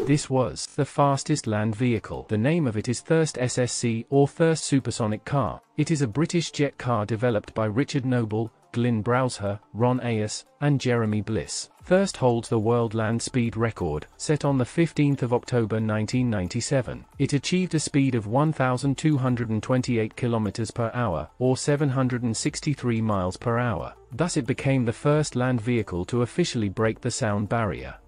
This was the fastest land vehicle. The name of it is Thirst SSC or Thirst Supersonic Car. It is a British jet car developed by Richard Noble, Glyn Browser, Ron Ayers, and Jeremy Bliss. Thirst holds the world land speed record, set on the 15th of October 1997. It achieved a speed of 1,228 km per hour, or 763 miles per hour. Thus it became the first land vehicle to officially break the sound barrier.